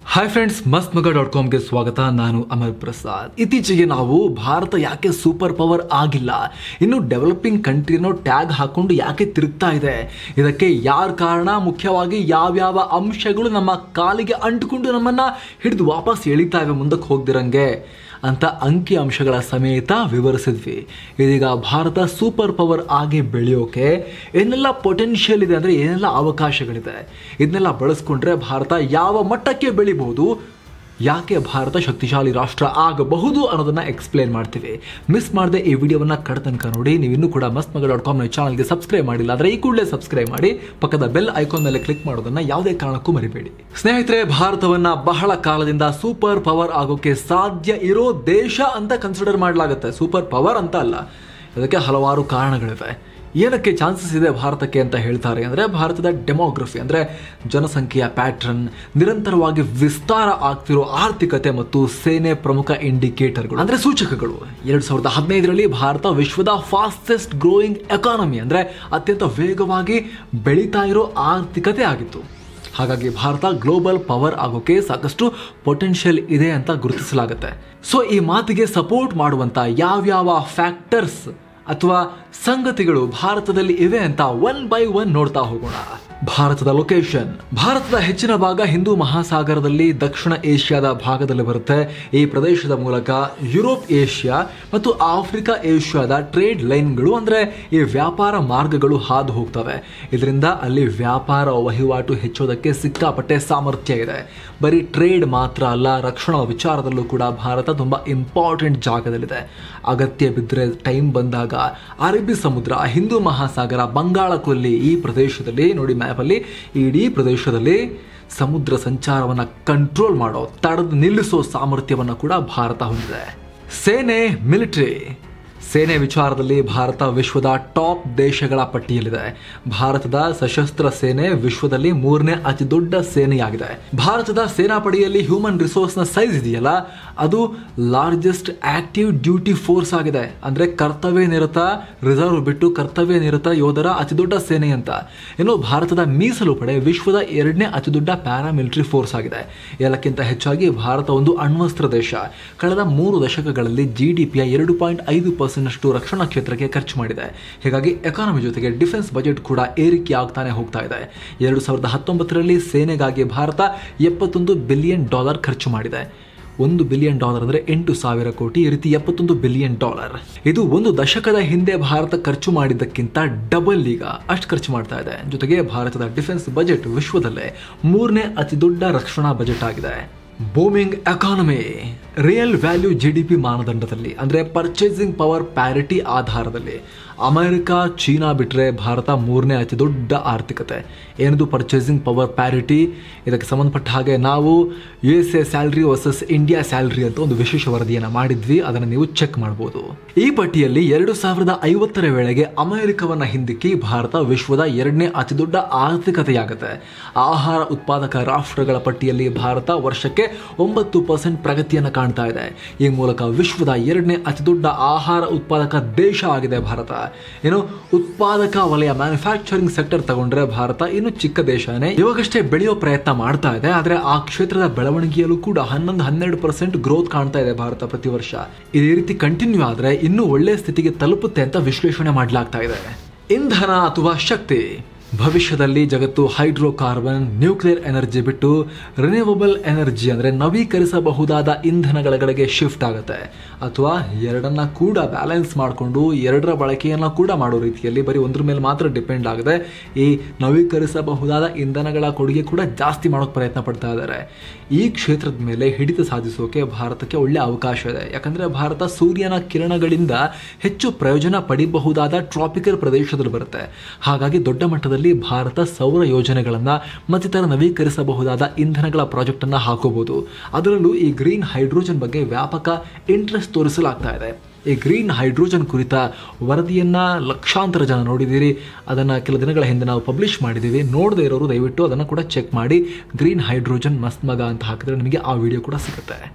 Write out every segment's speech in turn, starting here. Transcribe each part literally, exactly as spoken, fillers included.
Hi friends, ಮಸ್ತ್ ಮಗ dot ಕಾಮ್ಗೆ ಸ್ವಾಗತ. ನಾನು ಅಮರ್ ಪ್ರಸಾದ್. ಇತ್ತೀಚೆಗೆ ನಾವು ಭಾರತ ಯಾಕೆ ಸೂಪರ್ ಪವರ್ ಆಗಿಲ್ಲ, ಇನ್ನು ಡೆವಲಪಿಂಗ್ ಕಂಟ್ರಿನೋ ಟ್ಯಾಗ್ ಹಾಕೊಂಡು ಯಾಕೆ ತಿರುಗ್ತಾ ಇದೆ, ಇದಕ್ಕೆ ಯಾರ ಕಾರಣ, ಮುಖ್ಯವಾಗಿ ಯಾವ್ಯಾವ ಅಂಶಗಳು ನಮ್ಮ ಕಾಲಿಗೆ ಅಂಟುಕೊಂಡು ನಮ್ಮನ್ನ ಹಿಡಿದು ವಾಪಸ್ ಎಳಿತಾ ಇವೆ ಮುಂದಕ್ಕೆ ಹೋಗ್ದಿರಂಗೆ ಅಂತ ಅಂಕಿ ಅಂಶಗಳ ಸಮೇತ ವಿವರಿಸಿದ್ವಿ. ಇದೀಗ ಭಾರತ ಸೂಪರ್ ಪವರ್ ಆಗಿ ಬೆಳೆಯೋಕೆ ಏನೆಲ್ಲ ಪೊಟೆನ್ಷಿಯಲ್ ಇದೆ, ಅಂದರೆ ಏನೆಲ್ಲ ಅವಕಾಶಗಳಿದೆ, ಇದನ್ನೆಲ್ಲ ಬಳಸ್ಕೊಂಡ್ರೆ ಭಾರತ ಯಾವ ಮಟ್ಟಕ್ಕೆ ಬೆಳಿಬಹುದು, ಯಾಕೆ ಭಾರತ ಶಕ್ತಿಶಾಲಿ ರಾಷ್ಟ್ರ ಆಗಬಹುದು ಅನ್ನೋದನ್ನ ಎಕ್ಸ್ಪ್ಲೇನ್ ಮಾಡ್ತೀವಿ. ಮಿಸ್ ಮಾಡದೆ ಈ ವಿಡಿಯೋವನ್ನ ಕಡ ತನಕ ನೋಡಿ. ನೀವು ಇನ್ನೂ ಕೂಡ ಮಸ್ತ್ ಮಗ ಡಾಟ್ ಕಾಮ್ ಚಾನಲ್ಗೆ ಸಬ್ಸ್ಕ್ರೈಬ್ ಮಾಡಿಲ್ಲ ಅಂದರೆ ಈ ಕೂಡಲೇ ಸಬ್ಸ್ಕ್ರೈಬ್ ಮಾಡಿ, ಪಕ್ಕದ ಬೆಲ್ ಐಕಾನ್ ಮೇಲೆ ಕ್ಲಿಕ್ ಮಾಡೋದನ್ನ ಯಾವುದೇ ಕಾರಣಕ್ಕೂ ಮರಿಬೇಡಿ. ಸ್ನೇಹಿತರೆ, ಭಾರತವನ್ನ ಬಹಳ ಕಾಲದಿಂದ ಸೂಪರ್ ಪವರ್ ಆಗೋಕೆ ಸಾಧ್ಯ ಇರೋ ದೇಶ ಅಂತ ಕನ್ಸಿಡರ್ ಮಾಡಲಾಗುತ್ತೆ. ಸೂಪರ್ ಪವರ್ ಅಂತ ಅಲ್ಲ, ಅದಕ್ಕೆ ಹಲವಾರು ಕಾರಣಗಳಿವೆ. ಏನಕ್ಕೆ ಚಾನ್ಸಸ್ ಇದೆ ಭಾರತಕ್ಕೆ ಅಂತ ಹೇಳ್ತಾರೆ ಅಂದರೆ, ಭಾರತದ ಡೆಮೋಗ್ರಫಿ ಅಂದರೆ ಜನಸಂಖ್ಯೆಯ ಪ್ಯಾಟ್ರನ್, ನಿರಂತರವಾಗಿ ವಿಸ್ತಾರ ಆಗ್ತಿರೋ ಆರ್ಥಿಕತೆ ಮತ್ತು ಸೇನೆ ಪ್ರಮುಖ ಇಂಡಿಕೇಟರ್ಗಳು ಅಂದರೆ ಸೂಚಕಗಳು. ಎರಡು ಸಾವಿರದ ಹದಿನೈದರಲ್ಲಿ ಭಾರತ ವಿಶ್ವದ ಫಾಸ್ಟೆಸ್ಟ್ ಗ್ರೋಯಿಂಗ್ ಎಕಾನಮಿ ಅಂದರೆ ಅತ್ಯಂತ ವೇಗವಾಗಿ ಬೆಳೀತಾ ಇರೋ ಆರ್ಥಿಕತೆ ಆಗಿತ್ತು. ಹಾಗಾಗಿ ಭಾರತ ಗ್ಲೋಬಲ್ ಪವರ್ ಆಗೋಕೆ ಸಾಕಷ್ಟು ಪೊಟೆನ್ಷಿಯಲ್ ಇದೆ ಅಂತ ಗುರುತಿಸಲಾಗುತ್ತೆ. ಸೊ ಈ ಮಾತಿಗೆ ಸಪೋರ್ಟ್ ಮಾಡುವಂತ ಯಾವ್ಯಾವ ಫ್ಯಾಕ್ಟರ್ಸ್ ಅಥವಾ ಸಂಗತಿಗಳು ಭಾರತದಲ್ಲಿ ಇವೆ ಅಂತ ಒನ್ ಬೈ ಒನ್ ನೋಡ್ತಾ ಹೋಗೋಣ. ಭಾರತದ ಲೊಕೇಶನ್. ಭಾರತದ ಹೆಚ್ಚಿನ ಭಾಗ ಹಿಂದೂ ಮಹಾಸಾಗರದಲ್ಲಿ ದಕ್ಷಿಣ ಏಷ್ಯಾದ ಭಾಗದಲ್ಲಿ ಬರುತ್ತೆ. ಈ ಪ್ರದೇಶದ ಮೂಲಕ ಯುರೋಪ್, ಏಷ್ಯಾ ಮತ್ತು ಆಫ್ರಿಕಾ ಏಷ್ಯಾದ ಟ್ರೇಡ್ ಲೈನ್ಗಳು ಅಂದರೆ ಈ ವ್ಯಾಪಾರ ಮಾರ್ಗಗಳು ಹಾದು ಹೋಗ್ತವೆ. ಇದರಿಂದ ಅಲ್ಲಿ ವ್ಯಾಪಾರ ವಹಿವಾಟು ಹೆಚ್ಚೋದಕ್ಕೆ ಸಿಕ್ಕಾಪಟ್ಟೆ ಸಾಮರ್ಥ್ಯ ಇದೆ. ಬರೀ ಟ್ರೇಡ್ ಮಾತ್ರ ಅಲ್ಲ, ರಕ್ಷಣಾ ವಿಚಾರದಲ್ಲೂ ಕೂಡ ಭಾರತ ತುಂಬ ಇಂಪಾರ್ಟೆಂಟ್ ಜಾಗದಲ್ಲಿದೆ. ಅಗತ್ಯ ಬಿದ್ದರೆ ಟೈಮ್ ಬಂದಾಗ ಅರಬ್ಬಿ ಸಮುದ್ರ, ಹಿಂದೂ ಮಹಾಸಾಗರ, ಬಂಗಾಳ ಕೊಲ್ಲಿ, ಈ ಪ್ರದೇಶದಲ್ಲಿ ನೋಡಿ ಮ್ಯಾಪಲ್ಲಿ ಇಡೀ ಪ್ರದೇಶದಲ್ಲಿ ಸಮುದ್ರ ಸಂಚಾರವನ್ನು ಕಂಟ್ರೋಲ್ ಮಾಡೋ, ತಡೆದು ನಿಲ್ಲಿಸೋ ಸಾಮರ್ಥ್ಯವನ್ನು ಕೂಡ ಭಾರತ ಹೊಂದಿದೆ. ಸೇನೆ, ಮಿಲಿಟರಿ. ಸೇನೆ ವಿಚಾರದಲ್ಲಿ ಭಾರತ ವಿಶ್ವದ ಟಾಪ್ ದೇಶಗಳ ಪಟ್ಟಿಯಲ್ಲಿದೆ. ಭಾರತದ ಸಶಸ್ತ್ರ ಸೇನೆ ವಿಶ್ವದಲ್ಲಿ ಮೂರನೇ ಅತಿ ದೊಡ್ಡ ಸೇನೆಯಾಗಿದೆ. ಭಾರತದ ಸೇನಾಪಡೆಯಲ್ಲಿ ಹ್ಯೂಮನ್ ರಿಸೋರ್ಸ್ನ ಸೈಜ್ ಇದೆಯಲ್ಲ, ಅದು ಲಾರ್ಜೆಸ್ಟ್ ಆಕ್ಟಿವ್ ಡ್ಯೂಟಿ ಫೋರ್ಸ್ ಆಗಿದೆ. ಅಂದರೆ ಕರ್ತವ್ಯ ನಿರತ, ರಿಸರ್ವ್ ಬಿಟ್ಟು ಕರ್ತವ್ಯ ನಿರತ ಯೋಧರ ಅತಿ ದೊಡ್ಡ ಸೇನೆ ಅಂತ. ಇನ್ನು ಭಾರತದ ಮೀಸಲು ಪಡೆ ವಿಶ್ವದ ಎರಡನೇ ಅತಿ ದೊಡ್ಡ ಪ್ಯಾರಾಮಿಲಿಟರಿ ಫೋರ್ಸ್ ಆಗಿದೆ. ಎಲ್ಲಕ್ಕಿಂತ ಹೆಚ್ಚಾಗಿ ಭಾರತ ಒಂದು ಅಣ್ವಸ್ತ್ರ ದೇಶ. ಕಳೆದ ಮೂರು ದಶಕಗಳಲ್ಲಿ ಜಿ ಡಿ ಪಿಯ ಎರಡು ಪಾಯಿಂಟ್ ಐದು ಪರ್ಸೆಂಟ್ ನಷ್ಟು ರಕ್ಷಣಾ ಕ್ಷೇತ್ರಕ್ಕೆ ಖರ್ಚು ಮಾಡಿದೆ. ಹೀಗಾಗಿ ಎಕಾನಮಿ ಜೊತೆಗೆ ಡಿಫೆನ್ಸ್ ಬಜೆಟ್ ಕೂಡ ಏರಿಕೆ ಆಗ್ತಾನೆ ಹೋಗ್ತಾ ಇದೆ. ಎರಡು ಸಾವಿರದ ಹತ್ತೊಂಬತ್ತರಲ್ಲಿ ಸೇನೆಗಾಗಿ ಭಾರತ ಎಪ್ಪತ್ತೊಂದು ಬಿಲಿಯನ್ ಡಾಲರ್ ಖರ್ಚು ಮಾಡಿದೆ. ಒಂದು ಬಿಲಿಯನ್ ಡಾಲರ್ ಅಂದರೆ ಎಂಟು ಸಾವಿರ ಕೋಟಿ. ಈ ರೀತಿ ಎಪ್ಪತ್ತೊಂದು ಬಿಲಿಯನ್ ಡಾಲರ್, ಇದು ಒಂದು ದಶಕದ ಹಿಂದೆ ಭಾರತ ಖರ್ಚು ಮಾಡಿದ್ದಕ್ಕಿಂತ ಡಬಲ್ ಈಗ ಅಷ್ಟು ಖರ್ಚು ಮಾಡ್ತಾ ಇದೆ. ಜೊತೆಗೆ ಭಾರತದ ಡಿಫೆನ್ಸ್ ಬಜೆಟ್ ವಿಶ್ವದಲ್ಲೇ ಮೂರನೇ ಅತಿ ದೊಡ್ಡ ರಕ್ಷಣಾ ಬಜೆಟ್ ಆಗಿದೆ. Booming economy. Real value G D P ಮಾನದಂಡದಲ್ಲಿ ಅಂದರೆ ಪರ್ಚೇಸಿಂಗ್ ಪವರ್ ಪ್ಯಾರಿಟಿ ಆಧಾರದಲ್ಲಿ ಅಮೆರಿಕ, ಚೀನಾ ಬಿಟ್ಟರೆ ಭಾರತ ಮೂರನೇ ಅತಿ ದೊಡ್ಡ ಆರ್ಥಿಕತೆ. ಏನದು ಪರ್ಚೇಸಿಂಗ್ ಪವರ್ ಪ್ಯಾರಿಟಿ? ಇದಕ್ಕೆ ಸಂಬಂಧಪಟ್ಟ ಹಾಗೆ ನಾವು U S A salary versus India salary ಅಂತ ಒಂದು ವಿಶೇಷ ವರದಿಯನ್ನು ಮಾಡಿದ್ವಿ, ಅದನ್ನು ನೀವು ಚೆಕ್ ಮಾಡ್ಬೋದು. ಈ ಪಟ್ಟಿಯಲ್ಲಿ ಎರಡು ಸಾವಿರದ ಐವತ್ತರ ವೇಳೆಗೆ ಅಮೆರಿಕವನ್ನು ಹಿಂದಿಕ್ಕಿ ಭಾರತ ವಿಶ್ವದ ಎರಡನೇ ಅತಿ ದೊಡ್ಡ ಆರ್ಥಿಕತೆಯಾಗುತ್ತೆ. ಆಹಾರ ಉತ್ಪಾದಕ ರಾಷ್ಟ್ರಗಳ ಪಟ್ಟಿಯಲ್ಲಿ ಭಾರತ ವರ್ಷಕ್ಕೆ ಒಂಬತ್ತು ಪರ್ಸೆಂಟ್ ಪ್ರಗತಿಯನ್ನು ಕಾಣ್ತಾ ಇದೆ. ಈ ಮೂಲಕ ವಿಶ್ವದ ಎರಡನೇ ಅತಿ ದೊಡ್ಡ ಆಹಾರ ಉತ್ಪಾದಕ ದೇಶ ಆಗಿದೆ ಭಾರತ. ಏನು ಉತ್ಪಾದಕ ವಲಯ, ಮ್ಯಾನುಫ್ಯಾಕ್ಚರಿಂಗ್ ಸೆಕ್ಟರ್ ತಗೊಂಡ್ರೆ ಭಾರತ ಇನ್ನು ಚಿಕ್ಕ ದೇಶನೇ, ಇವಾಗಷ್ಟೇ ಬೆಳೆಯೋ ಪ್ರಯತ್ನ ಮಾಡ್ತಾ ಇದೆ. ಆದರೆ ಆ ಕ್ಷೇತ್ರದ ಬೆಳವಣಿಗೆಯಲ್ಲೂ ಕೂಡ ಹನ್ನೊಂದು ಹನ್ನೆರಡು ಪರ್ಸೆಂಟ್ ಗ್ರೋತ್ ಕಾಣ್ತಾ ಇದೆ ಭಾರತ ಪ್ರತಿ ವರ್ಷ. ಇದೇ ರೀತಿ ಕಂಟಿನ್ಯೂ ಆದರೆ ಇನ್ನೂ ಒಳ್ಳೆಯ ಸ್ಥಿತಿಗೆ ತಲುಪುತ್ತೆ ಅಂತ ವಿಶ್ಲೇಷಣೆ ಮಾಡಲಾಗ್ತಾ ಇದೆ. ಇಂಧನ ಅಥವಾ ಶಕ್ತಿ. ಭವಿಷ್ಯದಲ್ಲಿ ಜಗತ್ತು ಹೈಡ್ರೋಕಾರ್ಬನ್, ನ್ಯೂಕ್ಲಿಯರ್ ಎನರ್ಜಿ ಬಿಟ್ಟು ರಿನ್ಯೂವಬಲ್ ಎನರ್ಜಿ ಅಂದರೆ ನವೀಕರಿಸಬಹುದಾದ ಇಂಧನಗಳಿಗೆ ಶಿಫ್ಟ್ ಆಗುತ್ತೆ. ಅಥವಾ ಎರಡನ್ನ ಕೂಡ ಬ್ಯಾಲೆನ್ಸ್ ಮಾಡಿಕೊಂಡು ಎರಡರ ಬಳಕೆಯನ್ನು ಕೂಡ ಮಾಡೋ ರೀತಿಯಲ್ಲಿ, ಬರೀ ಒಂದ್ರ ಮೇಲೆ ಮಾತ್ರ ಡಿಪೆಂಡ್ ಆಗದೆ ಈ ನವೀಕರಿಸಬಹುದಾದ ಇಂಧನಗಳ ಕೊಡುಗೆ ಕೂಡ ಜಾಸ್ತಿ ಮಾಡೋಕ್ಕೆ ಪ್ರಯತ್ನ ಪಡ್ತಾ ಇದ್ದಾರೆ. ಈ ಕ್ಷೇತ್ರದ ಮೇಲೆ ಹಿಡಿತ ಸಾಧಿಸೋಕೆ ಭಾರತಕ್ಕೆ ಒಳ್ಳೆ ಅವಕಾಶ ಇದೆ. ಯಾಕಂದರೆ ಭಾರತ ಸೂರ್ಯನ ಕಿರಣಗಳಿಂದ ಹೆಚ್ಚು ಪ್ರಯೋಜನ ಪಡೆಯಬಹುದಾದ ಟ್ರಾಪಿಕಲ್ ಪ್ರದೇಶದಲ್ಲಿ ಬರುತ್ತೆ. ಹಾಗಾಗಿ ದೊಡ್ಡ ಮಟ್ಟದಲ್ಲಿ ಭಾರತ ಸೌರ ಯೋಜನೆಗಳನ್ನು ಮತ್ತಿತರ ನವೀಕರಿಸಬಹುದಾದ ಇಂಧನಗಳ ಪ್ರಾಜೆಕ್ಟ್ ಅನ್ನು ಹಾಕೋಬಹುದು. ಅದರಲ್ಲೂ ಈ ಗ್ರೀನ್ ಹೈಡ್ರೋಜನ್ ಬಗ್ಗೆ ವ್ಯಾಪಕ ಇಂಟ್ರೆಸ್ಟ್ ತೋರಿಸಲಾಗ್ತಾ ಇದೆ. ಈ ಗ್ರೀನ್ ಹೈಡ್ರೋಜನ್ ಕುರಿತ ವರದಿಯನ್ನು ಲಕ್ಷಾಂತರ ಜನ ನೋಡಿದ್ದೀರಿ. ಅದನ್ನು ಕೆಲ ದಿನಗಳ ಹಿಂದೆ ನಾವು ಪಬ್ಲಿಷ್ ಮಾಡಿದ್ದೀವಿ. ನೋಡದೇ ಇರೋರು ದಯವಿಟ್ಟು ಅದನ್ನು ಕೂಡ ಚೆಕ್ ಮಾಡಿ. ಗ್ರೀನ್ ಹೈಡ್ರೋಜನ್ ಮಸ್ತ್ ಮಗ ಅಂತ ಹಾಕಿದ್ರೆ ನಿಮಗೆ ಆ ವಿಡಿಯೋ ಕೂಡ ಸಿಗುತ್ತೆ.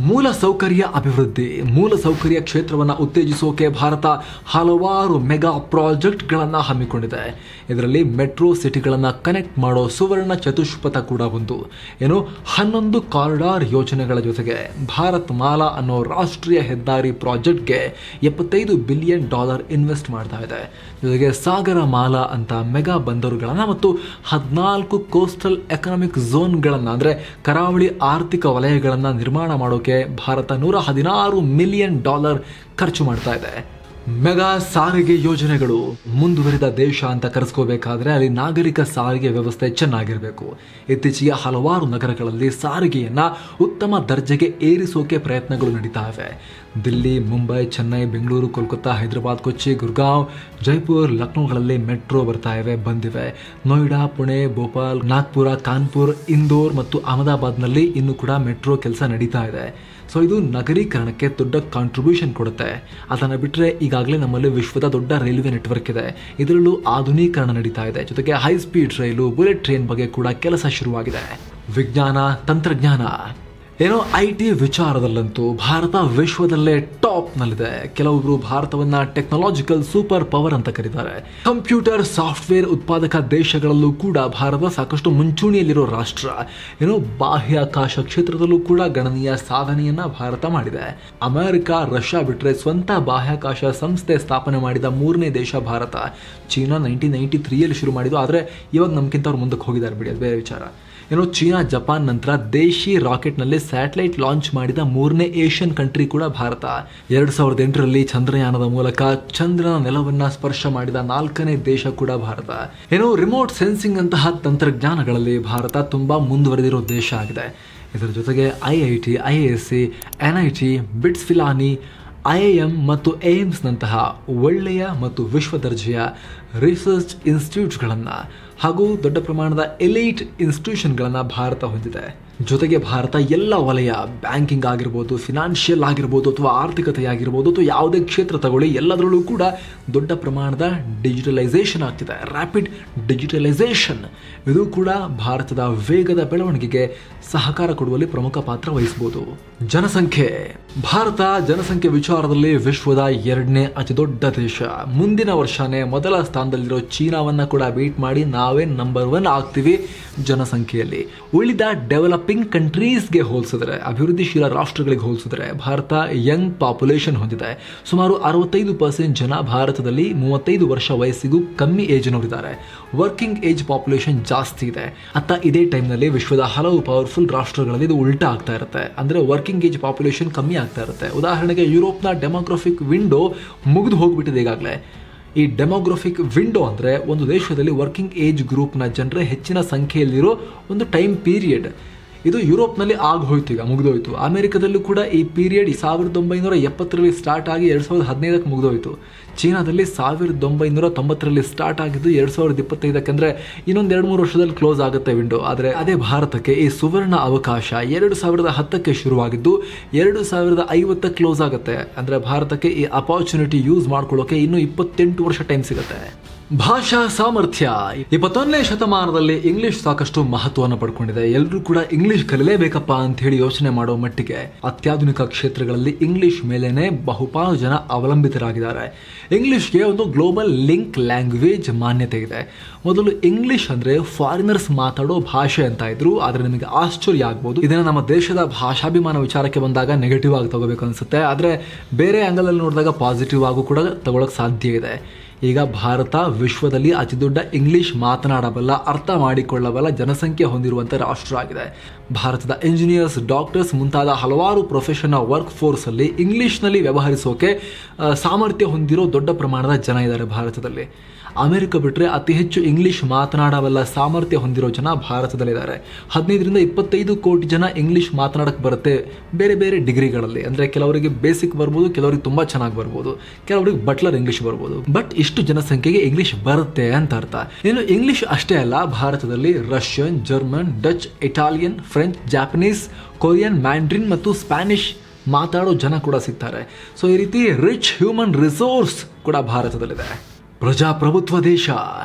ಮೂಲ ಸೌಕರ್ಯ ಅಭಿವೃದ್ಧಿ. ಮೂಲ ಸೌಕರ್ಯ ಕ್ಷೇತ್ರವನ್ನು ಉತ್ತೇಜಿಸೋಕೆ ಭಾರತ ಹಲವಾರು ಮೆಗಾ ಪ್ರಾಜೆಕ್ಟ್ಗಳನ್ನು ಹಮ್ಮಿಕೊಂಡಿದೆ. ಇದರಲ್ಲಿ ಮೆಟ್ರೋ ಸಿಟಿಗಳನ್ನು ಕನೆಕ್ಟ್ ಮಾಡೋ ಸುವರ್ಣ ಚತುಷ್ಪಥ ಕೂಡ ಒಂದು. ಏನು ಹನ್ನೊಂದು ಕಾರಿಡಾರ್ ಯೋಜನೆಗಳ ಜೊತೆಗೆ ಭಾರತ್ ಮಾಲಾ ಅನ್ನೋ ರಾಷ್ಟ್ರೀಯ ಹೆದ್ದಾರಿ ಪ್ರಾಜೆಕ್ಟ್ಗೆ ಎಪ್ಪತ್ತೈದು ಬಿಲಿಯನ್ ಡಾಲರ್ ಇನ್ವೆಸ್ಟ್ ಮಾಡ್ತಾ ಇದೆ. ಜೊತೆಗೆ ಸಾಗರ ಮಾಲಾ ಅಂತ ಮೆಗಾ ಬಂದರುಗಳನ್ನು ಮತ್ತು ಹದಿನಾಲ್ಕು ಕೋಸ್ಟಲ್ ಎಕನಾಮಿಕ್ ಝೋನ್ಗಳನ್ನು ಅಂದರೆ ಕರಾವಳಿ ಆರ್ಥಿಕ ವಲಯಗಳನ್ನು ನಿರ್ಮಾಣ ಮಾಡೋಕೆ ಭಾರತ ನೂರ ಹದಿನಾರು ಮಿಲಿಯನ್ ಡಾಲರ್ ಖರ್ಚು ಮಾಡ್ತಾ ಇದೆ. ಮೆಗಾ ಸಾರಿಗೆ ಯೋಜನೆಗಳು. ಮುಂದುವರಿದ ದೇಶ ಅಂತ ಕರೆಸ್ಕೋಬೇಕಾದ್ರೆ ಅಲ್ಲಿ ನಾಗರಿಕ ಸಾರಿಗೆ ವ್ಯವಸ್ಥೆ ಚೆನ್ನಾಗಿರಬೇಕು. ಇತ್ತೀಚೆಗೆ ಹಲವಾರು ನಗರಗಳಲ್ಲಿ ಸಾರಿಗೆಯನ್ನ ಉತ್ತಮ ದರ್ಜೆಗೆ ಏರಿಸೋಕೆ ಪ್ರಯತ್ನಗಳು ನಡೀತಾ ಇವೆ. ದಿಲ್ಲಿ, ಮುಂಬೈ, ಚೆನ್ನೈ, ಬೆಂಗಳೂರು, ಕೋಲ್ಕತ್ತಾ, ಹೈದರಾಬಾದ್, ಕೊಚ್ಚಿ, ಗುರ್ಗಾಂವ್, ಜೈಪುರ್, ಲಕ್ನೋಗಳಲ್ಲಿ ಮೆಟ್ರೋ ಬರ್ತಾ ಇವೆ, ಬಂದಿವೆ. ನೋಯ್ಡಾ, ಪುಣೆ, ಭೋಪಾಲ್, ನಾಗ್ಪುರ, ಕಾನ್ಪುರ್, ಇಂದೋರ್ ಮತ್ತು ಅಹಮದಾಬಾದ್ನಲ್ಲಿ ಇನ್ನೂ ಕೂಡ ಮೆಟ್ರೋ ಕೆಲಸ ನಡೀತಾ ಇದೆ. ಸೊ ಇದು ನಗರೀಕರಣಕ್ಕೆ ದೊಡ್ಡ ಕಾಂಟ್ರಿಬ್ಯೂಷನ್ ಕೊಡುತ್ತೆ. ಅದನ್ನು ಬಿಟ್ಟರೆ ಈಗಾಗಲೇ ನಮ್ಮಲ್ಲಿ ವಿಶ್ವದ ದೊಡ್ಡ ರೈಲ್ವೆ ನೆಟ್ವರ್ಕ್ ಇದೆ. ಇದರಲ್ಲೂ ಆಧುನೀಕರಣ ನಡೀತಾ ಇದೆ. ಜೊತೆಗೆ ಹೈ ಸ್ಪೀಡ್ ರೈಲು, ಬುಲೆಟ್ ಟ್ರೈನ್ ಬಗ್ಗೆ ಕೂಡ ಕೆಲಸ ಶುರುವಾಗಿದೆ. ವಿಜ್ಞಾನ, ತಂತ್ರಜ್ಞಾನ. ಏನೋ ಐ ಟಿ ವಿಚಾರದಲ್ಲಂತೂ ಭಾರತ ವಿಶ್ವದಲ್ಲೇ ಟಾಪ್ನಲ್ಲಿದೆ. ಕೆಲವೊಬ್ರು ಭಾರತವನ್ನ ಟೆಕ್ನಾಲಜಿಕಲ್ ಸೂಪರ್ ಪವರ್ ಅಂತ ಕರೀತಾರೆ. ಕಂಪ್ಯೂಟರ್ ಸಾಫ್ಟ್ವೇರ್ ಉತ್ಪಾದಕ ದೇಶಗಳಲ್ಲೂ ಕೂಡ ಭಾರತ ಸಾಕಷ್ಟು ಮುಂಚೂಣಿಯಲ್ಲಿರೋ ರಾಷ್ಟ್ರ. ಏನೋ ಬಾಹ್ಯಾಕಾಶ ಕ್ಷೇತ್ರದಲ್ಲೂ ಕೂಡ ಗಣನೀಯ ಸಾಧನೆಯನ್ನ ಭಾರತ ಮಾಡಿದೆ. ಅಮೆರಿಕ, ರಷ್ಯಾ ಬಿಟ್ಟರೆ ಸ್ವಂತ ಬಾಹ್ಯಾಕಾಶ ಸಂಸ್ಥೆ ಸ್ಥಾಪನೆ ಮಾಡಿದ ಮೂರನೇ ದೇಶ ಭಾರತ. ಚೀನಾ ನೈನ್ಟೀನ್ ನೈನ್ಟಿ ತ್ರೀಯಲ್ಲಿ ಶುರು ಮಾಡಿದ್ದು, ಆದರೆ ಇವಾಗ ನಮ್ಗಿಂತ ಅವ್ರು ಮುಂದಕ್ಕೆ ಹೋಗಿದ್ದಾರೆ ಬಿಡಿ, ಅದು ಬೇರೆ ವಿಚಾರ. ಏನೋ ಚೀನಾ, ಜಪಾನ್ ನಂತರ ದೇಶಿ ರಾಕೆಟ್ನಲ್ಲಿ ಸ್ಯಾಟಲೈಟ್ ಲಾಂಚ್ ಮಾಡಿದ ಮೂರನೇ ಏಷ್ಯನ್ ಕಂಟ್ರಿ ಕೂಡ ಭಾರತ. ಎರಡು ಸಾವಿರದ ಎಂಟರಲ್ಲಿ ಚಂದ್ರಯಾನದ ಮೂಲಕ ಚಂದ್ರನ ನೆಲವನ್ನ ಸ್ಪರ್ಶ ಮಾಡಿದ ನಾಲ್ಕನೇ ದೇಶ ಕೂಡ ಭಾರತ. ಏನೋ ರಿಮೋಟ್ ಸೆನ್ಸಿಂಗ್ ಅಂತಹ ತಂತ್ರಜ್ಞಾನಗಳಲ್ಲಿ ಭಾರತ ತುಂಬಾ ಮುಂದುವರೆದಿರೋ ದೇಶ ಆಗಿದೆ. ಇದರ ಜೊತೆಗೆ I I T, I A S C, N I T, BITS Pilani, I I M ಮತ್ತು ಏಮ್ಸ್ನಂತಹ ಒಳ್ಳೆಯ ಮತ್ತು ವಿಶ್ವ ದರ್ಜೆಯ ರಿಸರ್ಚ್ ಇನ್ಸ್ಟಿಟ್ಯೂಟ್ಗಳನ್ನು ಹಾಗೂ ದೊಡ್ಡ ಪ್ರಮಾಣದ ಎಲೈಟ್ ಇನ್ಸ್ಟಿಟ್ಯೂಷನ್ಗಳನ್ನು ಭಾರತ ಹೊಂದಿದೆ. ಜೊತೆಗೆ ಭಾರತ ಎಲ್ಲ ವಲಯ, ಬ್ಯಾಂಕಿಂಗ್ ಆಗಿರ್ಬೋದು, ಫಿನಾನ್ಷಿಯಲ್ ಆಗಿರ್ಬೋದು, ಅಥವಾ ಆರ್ಥಿಕತೆ ಆಗಿರ್ಬೋದು, ಅಥವಾ ಯಾವುದೇ ಕ್ಷೇತ್ರ ತಗೊಳ್ಳಿ, ಎಲ್ಲದರಲ್ಲೂ ಕೂಡ ದೊಡ್ಡ ಪ್ರಮಾಣದ ಡಿಜಿಟಲೈಸೇಷನ್ ಆಗ್ತಿದೆ. ರ್ಯಾಪಿಡ್ ಡಿಜಿಟಲೈಸೇಷನ್ ಇದು ಕೂಡ ಭಾರತದ ವೇಗದ ಬೆಳವಣಿಗೆಗೆ ಸಹಕಾರ ಕೊಡುವಲ್ಲಿ ಪ್ರಮುಖ ಪಾತ್ರ ವಹಿಸಬಹುದು. ಜನಸಂಖ್ಯೆ. ಭಾರತ ಜನಸಂಖ್ಯೆ ವಿಚಾರದಲ್ಲಿ ವಿಶ್ವದ ಎರಡನೇ ಅತಿ ದೊಡ್ಡ ದೇಶ. ಮುಂದಿನ ವರ್ಷನೇ ಮೊದಲ ಸ್ಥಾನದಲ್ಲಿರೋ ಚೀನಾವನ್ನ ಕೂಡ ಬೀಟ್ ಮಾಡಿ ನಾವೇ ನಂಬರ್ ಒನ್ ಆಗ್ತೀವಿ ಜನಸಂಖ್ಯೆಯಲ್ಲಿ. ಉಳಿದ ಡೆವಲಪಿಂಗ್ ಕಂಟ್ರೀಸ್ಗೆ ಹೋಲಿಸಿದ್ರೆ, ಅಭಿವೃದ್ಧಿಶೀಲ ರಾಷ್ಟ್ರಗಳಿಗೆ ಹೋಲಿಸಿದ್ರೆ ಭಾರತ ಯಂಗ್ ಪಾಪ್ಯುಲೇಷನ್ ಹೊಂದಿದೆ. ಸುಮಾರು ಅರವತ್ತೈದು ಪರ್ಸೆಂಟ್ ಜನ ಭಾರತದಲ್ಲಿ ಮೂವತ್ತೈದು ವರ್ಷ ವಯಸ್ಸಿಗೂ ಕಮ್ಮಿ ಏಜ್ನವರಿದ್ದಾರೆ. ವರ್ಕಿಂಗ್ ಏಜ್ ಪಾಪ್ಯುಲೇಷನ್ ಜಾಸ್ತಿ ಇದೆ. ಅತ್ತ ಇದೇ ಟೈಮ್ನಲ್ಲಿ ವಿಶ್ವದ ಹಲವು ಪವರ್ಫುಲ್ ರಾಷ್ಟ್ರಗಳಲ್ಲಿ ಇದು ಉಲ್ಟಾ ಆಗ್ತಾ ಇರುತ್ತೆ. ಅಂದರೆ ವರ್ಕಿಂಗ್ ಏಜ್ ಪಾಪ್ಯುಲೇಷನ್ ಕಮ್ಮಿ ಆಗ್ತಾ ಇರುತ್ತೆ. ಉದಾಹರಣೆಗೆ ಯುರೋಪ್ನ ಡೆಮೋಗ್ರಫಿಕ್ ವಿಂಡೋ ಮುಗಿದು ಹೋಗ್ಬಿಟ್ಟಿದೆ ಈಗಾಗಲೇ. ಈ ಡೆಮೋಗ್ರಫಿಕ್ ವಿಂಡೋ ಅಂದರೆ ಒಂದು ದೇಶದಲ್ಲಿ ವರ್ಕಿಂಗ್ ಏಜ್ ಗ್ರೂಪ್ನ ಜನರೇ ಹೆಚ್ಚಿನ ಸಂಖ್ಯೆಯಲ್ಲಿರೋ ಒಂದು ಟೈಮ್ ಪೀರಿಯಡ್. ಇದು ಯುರೋಪ್ನಲ್ಲಿ ಆಗ ಹೋಯ್ತು, ಈಗ ಮುಗಿದೋಯ್ತು. ಅಮೆರಿಕದಲ್ಲೂ ಕೂಡ ಈ ಪೀರಿಯಡ್ ಸಾವಿರದ ಒಂಬೈನೂರ ಎಪ್ಪತ್ತರಲ್ಲಿ ಸ್ಟಾರ್ಟ್ ಆಗಿ ಎರಡು ಸಾವಿರದ ಹದಿನೈದಕ್ಕೆ ಮುಗಿದೋಯ್ತು. ಚೀನಾದಲ್ಲಿ ಸಾವಿರದ ಒಂಬೈನೂರ ತೊಂಬತ್ತರಲ್ಲಿ ಸ್ಟಾರ್ಟ್ ಆಗಿದ್ದು ಎರಡು ಸಾವಿರದ ಇಪ್ಪತ್ತೈದಕ್ಕೆ, ಅಂದರೆ ಇನ್ನೊಂದು ಎರಡು ಮೂರು ವರ್ಷದಲ್ಲಿ ಕ್ಲೋಸ್ ಆಗುತ್ತೆ ವಿಂಡೋ. ಆದರೆ ಅದೇ ಭಾರತಕ್ಕೆ ಈ ಸುವರ್ಣ ಅವಕಾಶ ಎರಡು ಸಾವಿರದ ಹತ್ತಕ್ಕೆ ಶುರುವಾಗಿದ್ದು ಎರಡು ಸಾವಿರದ ಐವತ್ತಕ್ಕೆ ಕ್ಲೋಸ್ ಆಗುತ್ತೆ. ಅಂದರೆ ಭಾರತಕ್ಕೆ ಈ ಅಪಾರ್ಚುನಿಟಿ ಯೂಸ್ ಮಾಡ್ಕೊಳ್ಳೋಕೆ ಇನ್ನೂ ಇಪ್ಪತ್ತೆಂಟು ವರ್ಷ ಟೈಮ್ ಸಿಗುತ್ತೆ. ಭಾಷಾ ಸಾಮರ್ಥ್ಯ. ಇಪ್ಪತ್ತೊಂದನೇ ಶತಮಾನದಲ್ಲಿ ಇಂಗ್ಲಿಷ್ ಸಾಕಷ್ಟು ಮಹತ್ವವನ್ನು ಪಡ್ಕೊಂಡಿದೆ. ಎಲ್ಲರೂ ಕೂಡ ಇಂಗ್ಲಿಷ್ ಕಲಿಯಲೇಬೇಕಪ್ಪ ಅಂತ ಹೇಳಿ ಯೋಚನೆ ಮಾಡೋ ಮಟ್ಟಿಗೆ ಅತ್ಯಾಧುನಿಕ ಕ್ಷೇತ್ರಗಳಲ್ಲಿ ಇಂಗ್ಲಿಷ್ ಮೇಲೇನೆ ಬಹುಪಾಲು ಜನ ಅವಲಂಬಿತರಾಗಿದ್ದಾರೆ. ಇಂಗ್ಲಿಷ್ಗೆ ಒಂದು ಗ್ಲೋಬಲ್ ಲಿಂಕ್ ಲ್ಯಾಂಗ್ವೇಜ್ ಮಾನ್ಯತೆ ಇದೆ. ಮೊದಲು ಇಂಗ್ಲಿಷ್ ಅಂದ್ರೆ ಫಾರಿನರ್ಸ್ ಮಾತಾಡೋ ಭಾಷೆ ಅಂತ ಇದ್ರು, ಆದರೆ ನಿಮಗೆ ಆಶ್ಚರ್ಯ ಆಗ್ಬೋದು, ಇದನ್ನ ನಮ್ಮ ದೇಶದ ಭಾಷಾಭಿಮಾನ ವಿಚಾರಕ್ಕೆ ಬಂದಾಗ ನೆಗೆಟಿವ್ ಆಗಿ ತಗೋಬೇಕು ಅನ್ಸುತ್ತೆ. ಆದರೆ ಬೇರೆ ಆಂಗಲ್ ಅಲ್ಲಿ ನೋಡಿದಾಗ ಪಾಸಿಟಿವ್ ಆಗು ಕೂಡ ತಗೊಳಕ್ ಸಾಧ್ಯ ಇದೆ. ಈಗ ಭಾರತ ವಿಶ್ವದಲ್ಲಿ ಅತಿ ದೊಡ್ಡ ಇಂಗ್ಲಿಷ್ ಮಾತನಾಡಬಲ್ಲ, ಅರ್ಥ ಮಾಡಿಕೊಳ್ಳಬಲ್ಲ ಜನಸಂಖ್ಯೆ ಹೊಂದಿರುವಂಥ ರಾಷ್ಟ್ರ ಆಗಿದೆ. ಭಾರತದ ಇಂಜಿನಿಯರ್ಸ್, ಡಾಕ್ಟರ್ಸ್ ಮುಂತಾದ ಹಲವಾರು ಪ್ರೊಫೆಷನ್ ವರ್ಕ್ ಫೋರ್ಸ್ ಅಲ್ಲಿ ಇಂಗ್ಲಿಷ್ನಲ್ಲಿ ವ್ಯವಹರಿಸೋಕೆ ಸಾಮರ್ಥ್ಯ ಹೊಂದಿರೋ ದೊಡ್ಡ ಪ್ರಮಾಣದ ಜನ ಇದ್ದಾರೆ ಭಾರತದಲ್ಲಿ. ಅಮೆರಿಕ ಬಿಟ್ಟರೆ ಅತಿ ಹೆಚ್ಚು ಇಂಗ್ಲಿಷ್ ಮಾತನಾಡಬಲ್ಲ ಸಾಮರ್ಥ್ಯ ಹೊಂದಿರೋ ಜನ ಭಾರತದಲ್ಲಿದ್ದಾರೆ. ಹದಿನೈದರಿಂದ ಇಪ್ಪತ್ತೈದು ಕೋಟಿ ಜನ ಇಂಗ್ಲಿಷ್ ಮಾತನಾಡಕ್ಕೆ ಬರುತ್ತೆ ಬೇರೆ ಬೇರೆ ಡಿಗ್ರಿಗಳಲ್ಲಿ. ಅಂದರೆ ಕೆಲವರಿಗೆ ಬೇಸಿಕ್ ಬರ್ಬೋದು, ಕೆಲವರಿಗೆ ತುಂಬ ಚೆನ್ನಾಗಿ ಬರ್ಬೋದು, ಕೆಲವರಿಗೆ ಬಟ್ಲರ್ ಇಂಗ್ಲಿಷ್ ಬರ್ಬೋದು. ಬಟ್ ಇಷ್ಟು ಜನಸಂಖ್ಯೆಗೆ ಇಂಗ್ಲಿಷ್ ಬರುತ್ತೆ ಅಂತ ಅರ್ಥ. ಇನ್ನು ಇಂಗ್ಲಿಷ್ ಅಷ್ಟೇ ಅಲ್ಲ, ಭಾರತದಲ್ಲಿ Russian, German, Dutch, Italian, French, Japanese, Korean, Mandarin ಮತ್ತು ಸ್ಪ್ಯಾನಿಷ್ ಮಾತಾಡೋ ಜನ ಕೂಡ ಸಿಗ್ತಾರೆ. ಸೊ ಈ ರೀತಿ ರಿಚ್ ಹ್ಯೂಮನ್ ರಿಸೋರ್ಸ್ ಕೂಡ ಭಾರತದಲ್ಲಿದೆ. ಪ್ರಜಾಪ್ರಭುತ್ವ ದೇಶ.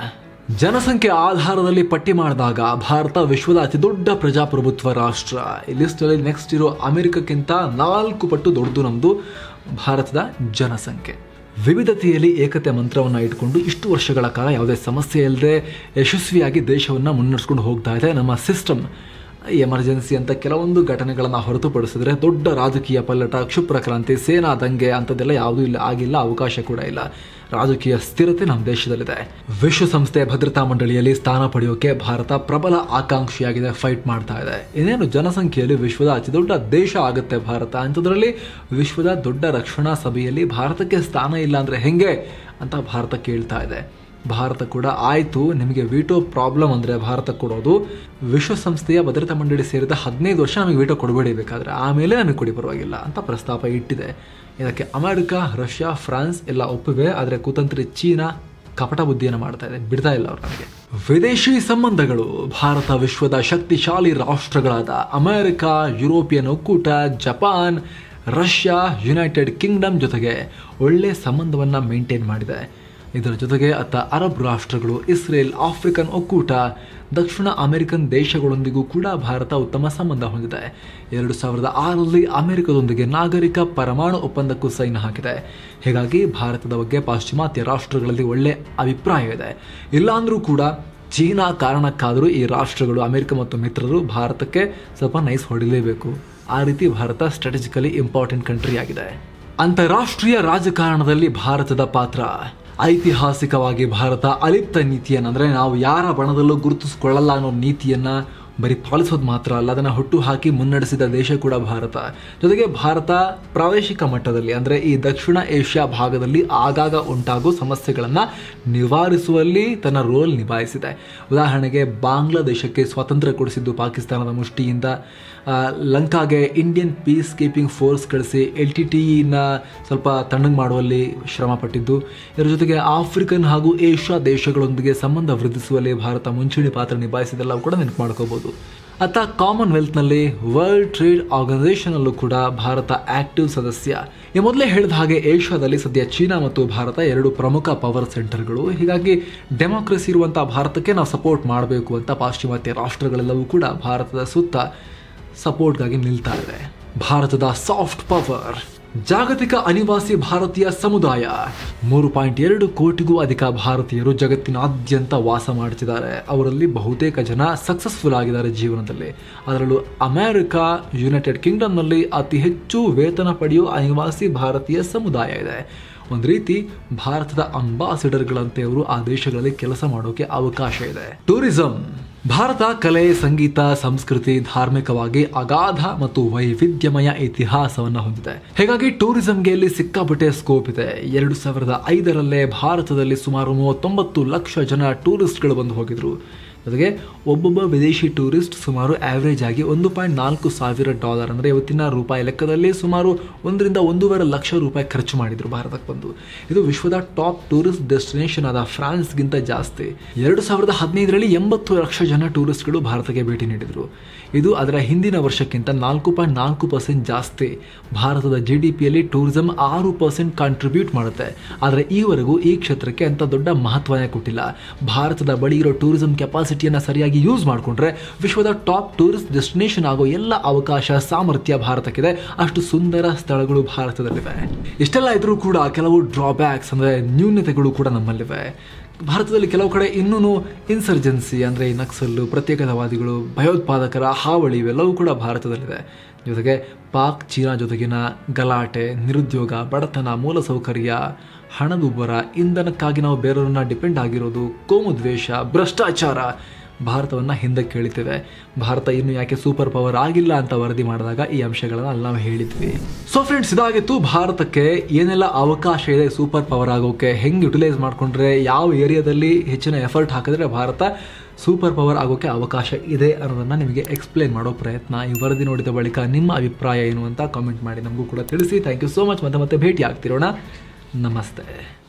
ಜನಸಂಖ್ಯೆ ಆಧಾರದಲ್ಲಿ ಪಟ್ಟಿ ಮಾಡಿದಾಗ ಭಾರತ ವಿಶ್ವದ ಅತಿ ದೊಡ್ಡ ಪ್ರಜಾಪ್ರಭುತ್ವ ರಾಷ್ಟ್ರ. ಈ ಲಿಸ್ಟಲ್ಲಿ ನೆಕ್ಸ್ಟ್ ಇರೋ ಅಮೆರಿಕಕ್ಕಿಂತ ನಾಲ್ಕು ಪಟ್ಟು ದೊಡ್ಡದು ನಮ್ಮದು ಭಾರತದ ಜನಸಂಖ್ಯೆ. ವಿವಿಧತೆಯಲ್ಲಿ ಏಕತೆ ಮಂತ್ರವನ್ನು ಇಟ್ಕೊಂಡು ಇಷ್ಟು ವರ್ಷಗಳ ಕಾಲ ಯಾವುದೇ ಸಮಸ್ಯೆ ಇಲ್ಲದೆ ಯಶಸ್ವಿಯಾಗಿ ದೇಶವನ್ನು ಮುನ್ನಡೆಸ್ಕೊಂಡು ಹೋಗ್ತಾ ಇದೆ ನಮ್ಮ ಸಿಸ್ಟಮ್. ಎಮರ್ಜೆನ್ಸಿ ಅಂತ ಕೆಲವೊಂದು ಘಟನೆಗಳನ್ನು ಹೊರತುಪಡಿಸಿದ್ರೆ ದೊಡ್ಡ ರಾಜಕೀಯ ಪಲ್ಲಟ, ಕ್ಷಿಪ್ರ ಕ್ರಾಂತಿ, ಸೇನಾ ದಂಗೆ ಅಂಥದ್ದೆಲ್ಲ ಯಾವುದೂ ಇಲ್ಲ, ಆಗಿಲ್ಲ, ಅವಕಾಶ ಕೂಡ ಇಲ್ಲ. ರಾಜಕೀಯ ಸ್ಥಿರತೆ ನಮ್ಮ ದೇಶದಲ್ಲಿದೆ. ವಿಶ್ವಸಂಸ್ಥೆ ಭದ್ರತಾ ಮಂಡಳಿಯಲ್ಲಿ ಸ್ಥಾನ ಪಡೆಯೋಕೆ ಭಾರತ ಪ್ರಬಲ ಆಕಾಂಕ್ಷಿಯಾಗಿದೆ, ಫೈಟ್ ಮಾಡ್ತಾ ಇದೆ. ಇನ್ನೇನು ಜನಸಂಖ್ಯೆಯಲ್ಲಿ ವಿಶ್ವದ ಅತಿ ದೊಡ್ಡ ದೇಶ ಆಗುತ್ತೆ ಭಾರತ. ಅಂಥದ್ರಲ್ಲಿ ವಿಶ್ವದ ದೊಡ್ಡ ರಕ್ಷಣಾ ಸಭೆಯಲ್ಲಿ ಭಾರತಕ್ಕೆ ಸ್ಥಾನ ಇಲ್ಲ ಅಂದರೆ ಹೆಂಗೆ ಅಂತ ಭಾರತ ಕೇಳ್ತಾ ಇದೆ. ಭಾರತ ಕೂಡ ಆಯಿತು, ನಿಮಗೆ ವಿಟೋ ಪ್ರಾಬ್ಲಮ್ ಅಂದರೆ ಭಾರತ ಕೊಡೋದು ವಿಶ್ವಸಂಸ್ಥೆಯ ಭದ್ರತಾ ಮಂಡಳಿ ಸೇರಿದ ಹದಿನೈದು ವರ್ಷ ನಮಗೆ ವಿಟೋ ಕೊಡಬೇಡಿ, ಬೇಕಾದರೆ ಆಮೇಲೆ ನಮಗೆ ಕೊಡಿ ಪರವಾಗಿಲ್ಲ ಅಂತ ಪ್ರಸ್ತಾಪ ಇಟ್ಟಿದೆ. ಇದಕ್ಕೆ ಅಮೆರಿಕ, ರಷ್ಯಾ, ಫ್ರಾನ್ಸ್ ಎಲ್ಲ ಒಪ್ಪಿವೆ. ಆದರೆ ಕುತಂತ್ರಿ ಚೀನಾ ಕಪಟ ಬುದ್ಧಿಯನ್ನು ಮಾಡ್ತಾ ಇದೆ, ಬಿಡ್ತಾ ಇಲ್ಲ ಅವರು ನಮಗೆ. ವಿದೇಶಿ ಸಂಬಂಧಗಳು. ಭಾರತ ವಿಶ್ವದ ಶಕ್ತಿಶಾಲಿ ರಾಷ್ಟ್ರಗಳಾದ ಅಮೆರಿಕ, ಯುರೋಪಿಯನ್ ಒಕ್ಕೂಟ, ಜಪಾನ್, ರಷ್ಯಾ, ಯುನೈಟೆಡ್ ಕಿಂಗ್ಡಮ್ ಜೊತೆಗೆ ಒಳ್ಳೆಯ ಸಂಬಂಧವನ್ನು ಮೇಂಟೈನ್ ಮಾಡಿದೆ. ಇದರ ಜೊತೆಗೆ ಅತ್ತ ಅರಬ್ ರಾಷ್ಟ್ರಗಳು, ಇಸ್ರೇಲ್, ಆಫ್ರಿಕನ್ ಒಕ್ಕೂಟ, ದಕ್ಷಿಣ ಅಮೆರಿಕನ್ ದೇಶಗಳೊಂದಿಗೂ ಕೂಡ ಭಾರತ ಉತ್ತಮ ಸಂಬಂಧ ಹೊಂದಿದೆ. ಎರಡು ಸಾವಿರದ ಆರರಲ್ಲಿ ಅಮೆರಿಕದೊಂದಿಗೆ ನಾಗರಿಕ ಪರಮಾಣು ಒಪ್ಪಂದಕ್ಕೂ ಸೈನ್ ಹಾಕಿದೆ. ಹೀಗಾಗಿ ಭಾರತದ ಬಗ್ಗೆ ಪಾಶ್ಚಿಮಾತ್ಯ ರಾಷ್ಟ್ರಗಳಲ್ಲಿ ಒಳ್ಳೆ ಅಭಿಪ್ರಾಯ ಇದೆ. ಇಲ್ಲಾಂದ್ರೂ ಕೂಡ ಚೀನಾ ಕಾರಣಕ್ಕಾದರೂ ಈ ರಾಷ್ಟ್ರಗಳು, ಅಮೆರಿಕ ಮತ್ತು ಮಿತ್ರರು ಭಾರತಕ್ಕೆ ಸ್ವಲ್ಪ ನೈಸ್ ಹೊಡಿಲೇಬೇಕು. ಆ ರೀತಿ ಭಾರತ ಸ್ಟ್ರಾಟಜಿಕಲಿ ಇಂಪಾರ್ಟೆಂಟ್ ಕಂಟ್ರಿ ಆಗಿದೆ. ಅಂತಾರಾಷ್ಟ್ರೀಯ ರಾಜಕಾರಣದಲ್ಲಿ ಭಾರತದ ಪಾತ್ರ. ಐತಿಹಾಸಿಕವಾಗಿ ಭಾರತ ಅಲಿಪ್ತ ನೀತಿಯನ್ನು, ಅಂದರೆ ನಾವು ಯಾರ ಬಣದಲ್ಲೂ ಗುರುತಿಸಿಕೊಳ್ಳಲ್ಲ ಅನ್ನೋ ನೀತಿಯನ್ನು ಬರೀ ಪಾಲಿಸೋದು ಮಾತ್ರ ಅಲ್ಲ, ಅದನ್ನು ಹುಟ್ಟು ಹಾಕಿ ಮುನ್ನಡೆಸಿದ ದೇಶ ಕೂಡ ಭಾರತ. ಜೊತೆಗೆ ಭಾರತ ಪ್ರಾದೇಶಿಕ ಮಟ್ಟದಲ್ಲಿ, ಅಂದರೆ ಈ ದಕ್ಷಿಣ ಏಷ್ಯಾ ಭಾಗದಲ್ಲಿ ಆಗಾಗ ಉಂಟಾಗೋ ಸಮಸ್ಯೆಗಳನ್ನು ನಿವಾರಿಸುವಲ್ಲಿ ತನ್ನ ರೋಲ್ ನಿಭಾಯಿಸಿದೆ. ಉದಾಹರಣೆಗೆ ಬಾಂಗ್ಲಾದೇಶಕ್ಕೆ ಸ್ವಾತಂತ್ರ್ಯ ಕೊಡಿಸಿದ್ದು ಪಾಕಿಸ್ತಾನದ ಮುಷ್ಟಿಯಿಂದ, ಲಂಕಾಗೆ ಇಂಡಿಯನ್ ಪೀಸ್ ಕೀಪಿಂಗ್ ಫೋರ್ಸ್ ಕಳಿಸಿ ಎಲ್ ಟಿ ಟಿನ ಸ್ವಲ್ಪ ತಣ್ಣಗೆ ಮಾಡುವಲ್ಲಿ ಶ್ರಮ ಪಟ್ಟಿದ್ದು. ಇದರ ಜೊತೆಗೆ ಆಫ್ರಿಕನ್ ಹಾಗೂ ಏಷ್ಯಾ ದೇಶಗಳೊಂದಿಗೆ ಸಂಬಂಧ ವೃದ್ಧಿಸುವಲ್ಲಿ ಭಾರತ ಮುಂಚೂಣಿ ಪಾತ್ರ ನಿಭಾಯಿಸಿದೆಲ್ಲ ಕೂಡ ನೆನಪು ಮಾಡ್ಕೋಬಹುದು. ಅತ್ತ ಕಾಮನ್ವೆಲ್ತ್ನಲ್ಲಿ, ವರ್ಲ್ಡ್ ಟ್ರೇಡ್ ಆರ್ಗನೈಸೇಷನಲ್ಲೂ ಕೂಡ ಭಾರತ ಆಕ್ಟಿವ್ ಸದಸ್ಯ. ಈ ಮೊದಲೇ ಹೇಳಿದ ಹಾಗೆ ಏಷ್ಯಾದಲ್ಲಿ ಸದ್ಯ ಚೀನಾ ಮತ್ತು ಭಾರತ ಎರಡು ಪ್ರಮುಖ ಪವರ್ ಸೆಂಟರ್ಗಳು. ಹೀಗಾಗಿ ಡೆಮೋಕ್ರಸಿ ಇರುವಂಥ ಭಾರತಕ್ಕೆ ನಾವು ಸಪೋರ್ಟ್ ಮಾಡಬೇಕು ಅಂತ ಪಾಶ್ಚಿಮಾತ್ಯ ರಾಷ್ಟ್ರಗಳೆಲ್ಲವೂ ಕೂಡ ಭಾರತದ ಸುತ್ತ ಸಪೋರ್ಟ್ಗಾಗಿ ನಿಲ್ತಾ ಇದೆ. ಭಾರತದ ಸಾಫ್ಟ್ ಪವರ್. ಜಾಗತಿಕ ಅನಿವಾಸಿ ಭಾರತೀಯ ಸಮುದಾಯ. ಮೂರು ಪಾಯಿಂಟ್ ಎರಡು ಕೋಟಿಗೂ ಅಧಿಕ ಭಾರತೀಯರು ಜಗತ್ತಿನಾದ್ಯಂತ ವಾಸ ಮಾಡುತ್ತಿದ್ದಾರೆ. ಅವರಲ್ಲಿ ಬಹುತೇಕ ಜನ ಸಕ್ಸಸ್ಫುಲ್ ಆಗಿದ್ದಾರೆ ಜೀವನದಲ್ಲಿ. ಅದರಲ್ಲೂ ಅಮೆರಿಕ, ಯುನೈಟೆಡ್ ಕಿಂಗ್ಡಮ್ನಲ್ಲಿ ಅತಿ ಹೆಚ್ಚು ವೇತನ ಪಡೆಯುವ ಅನಿವಾಸಿ ಭಾರತೀಯ ಸಮುದಾಯ ಇದೆ. ಒಂದು ರೀತಿ ಭಾರತದ ಅಂಬಾಸಿಡರ್ಗಳಂತೆ ಅವರು ಆ ದೇಶಗಳಲ್ಲಿ ಕೆಲಸ ಮಾಡೋಕೆ ಅವಕಾಶ ಇದೆ. ಟೂರಿಸಂ. ಭಾರತ ಕಲೆ, ಸಂಗೀತ, ಸಂಸ್ಕೃತಿ, ಧಾರ್ಮಿಕವಾಗಿ ಅಗಾಧ ಮತ್ತು ವೈವಿಧ್ಯಮಯ ಇತಿಹಾಸವನ್ನು ಹೊಂದಿದೆ. ಹೀಗಾಗಿ ಟೂರಿಸಂಗೆ ಇಲ್ಲಿ ಸಿಕ್ಕಾಪಟ್ಟೆ ಸ್ಕೋಪ್ ಇದೆ. ಎರಡು ಸಾವಿರದ ಐದರಲ್ಲೇ ಭಾರತದಲ್ಲಿ ಸುಮಾರು ಮೂವತ್ತೊಂಬತ್ತು ಲಕ್ಷ ಜನ ಟೂರಿಸ್ಟ್ಗಳು ಬಂದು ಹೋಗಿದ್ರು. ಜೊತೆಗೆ ಒಬ್ಬೊಬ್ಬ ವಿದೇಶಿ ಟೂರಿಸ್ಟ್ ಸುಮಾರು ಆವ್ರೇಜ್ ಆಗಿ ಒಂದು ಪಾಯಿಂಟ್ ನಾಲ್ಕು ಸಾವಿರ ಡಾಲರ್ ಅಂದರೆ ಇವತ್ತಿನ ರೂಪಾಯಿ ಲೆಕ್ಕದಲ್ಲಿ ಸುಮಾರು ಒಂದರಿಂದ ಒಂದೂವರೆ ಲಕ್ಷ ರೂಪಾಯಿ ಖರ್ಚು ಮಾಡಿದ್ರು ಭಾರತಕ್ಕೆ ಬಂದು. ಇದು ವಿಶ್ವದ ಟಾಪ್ ಟೂರಿಸ್ಟ್ ಡೆಸ್ಟಿನೇಷನ್ ಆದ ಫ್ರಾನ್ಸ್ಗಿಂತ ಜಾಸ್ತಿ. ಎರಡು ಸಾವಿರದ ಹದಿನೈದರಲ್ಲಿ ಎಂಬತ್ತು ಲಕ್ಷ ಜನ ಟೂರಿಸ್ಟ್ಗಳು ಭಾರತಕ್ಕೆ ಭೇಟಿ ನೀಡಿದರು. ಇದು ಅದರ ಹಿಂದಿನ ವರ್ಷಕ್ಕಿಂತ ನಾಲ್ಕು ಪಾಯಿಂಟ್ ನಾಲ್ಕು ಪರ್ಸೆಂಟ್ ಜಾಸ್ತಿ. ಭಾರತದ ಜಿ ಡಿ ಪಿಯಲ್ಲಿ ಟೂರಿಸಂ ಆರು ಪರ್ಸೆಂಟ್ ಕಾಂಟ್ರಿಬ್ಯೂಟ್ ಮಾಡುತ್ತೆ. ಆದರೆ ಈವರೆಗೂ ಈ ಕ್ಷೇತ್ರಕ್ಕೆ ಅಂತ ದೊಡ್ಡ ಮಹತ್ವನೇ ಕೊಟ್ಟಿಲ್ಲ. ಭಾರತದ ಬಳಿ ಇರೋ ಟೂರಿಸಂ ಕೆಪಾಸಿಟಿಯನ್ನು ಸರಿಯಾಗಿ ಯೂಸ್ ಮಾಡಿಕೊಂಡ್ರೆ ವಿಶ್ವದ ಟಾಪ್ ಟೂರಿಸ್ಟ್ ಡೆಸ್ಟಿನೇಷನ್ ಆಗೋ ಎಲ್ಲ ಅವಕಾಶ, ಸಾಮರ್ಥ್ಯ ಭಾರತಕ್ಕಿದೆ. ಅಷ್ಟು ಸುಂದರ ಸ್ಥಳಗಳು ಭಾರತದಲ್ಲಿವೆ. ಇಷ್ಟೆಲ್ಲ ಇದ್ರೂ ಕೂಡ ಕೆಲವು ಡ್ರಾಬ್ಯಾಕ್ಸ್ ಅಂದರೆ ನ್ಯೂನತೆಗಳು ಕೂಡ ನಮ್ಮಲ್ಲಿವೆ. ಭಾರತದಲ್ಲಿ ಕೆಲವು ಕಡೆ ಇನ್ನೂ ಇನ್ಸರ್ಜೆನ್ಸಿ ಅಂದರೆ ನಕ್ಸಲ್ಲು, ಪ್ರತ್ಯೇಕತಾವಾದಿಗಳು, ಭಯೋತ್ಪಾದಕರ ಹಾವಳಿ ಇವೆಲ್ಲವೂ ಕೂಡ ಭಾರತದಲ್ಲಿದೆ. ಜೊತೆಗೆ ಪಾಕ್ ಚೀನಾ ಜೊತೆಗಿನ ಗಲಾಟೆ, ನಿರುದ್ಯೋಗ, ಬಡತನ, ಮೂಲಸೌಕರ್ಯ, ಹಣದುಬ್ಬರ, ಇಂಧನಕ್ಕಾಗಿ ನಾವು ಬೇರೆಯವ್ರನ್ನ ಡಿಪೆಂಡ್ ಆಗಿರೋದು, ಕೋಮು ದ್ವೇಷ, ಭ್ರಷ್ಟಾಚಾರ ಭಾರತವನ್ನು ಹಿಂದಕ್ಕೆ ಕೇಳುತ್ತಿವೆ. ಭಾರತ ಇನ್ನು ಯಾಕೆ ಸೂಪರ್ ಪವರ್ ಆಗಿಲ್ಲ ಅಂತ ವರದಿ ಮಾಡಿದಾಗ ಈ ಅಂಶಗಳನ್ನು ಅಲ್ಲಿ ನಾವು ಹೇಳಿದ್ವಿ. ಸೊ ಫ್ರೆಂಡ್ಸ್, ಇದಾಗಿತ್ತು ಭಾರತಕ್ಕೆ ಏನೆಲ್ಲ ಅವಕಾಶ ಇದೆ ಸೂಪರ್ ಪವರ್ ಆಗೋಕೆ, ಹೆಂಗೆ ಯುಟಿಲೈಸ್ ಮಾಡಿಕೊಂಡ್ರೆ, ಯಾವ ಏರಿಯಾದಲ್ಲಿ ಹೆಚ್ಚಿನ ಎಫರ್ಟ್ ಹಾಕಿದ್ರೆ ಭಾರತ ಸೂಪರ್ ಪವರ್ ಆಗೋಕ್ಕೆ ಅವಕಾಶ ಇದೆ ಅನ್ನೋದನ್ನು ನಿಮಗೆ ಎಕ್ಸ್ಪ್ಲೇನ್ ಮಾಡೋ ಪ್ರಯತ್ನ. ಈ ವರದಿ ನೋಡಿದ ಬಳಿಕ ನಿಮ್ಮ ಅಭಿಪ್ರಾಯ ಏನು ಅಂತ ಕಾಮೆಂಟ್ ಮಾಡಿ ನಮಗೂ ಕೂಡ ತಿಳಿಸಿ. Thank you so much. ಮತ್ತೆ ಮತ್ತೆ ಭೇಟಿ ಆಗ್ತಿರೋಣ. ನಮಸ್ತೆ.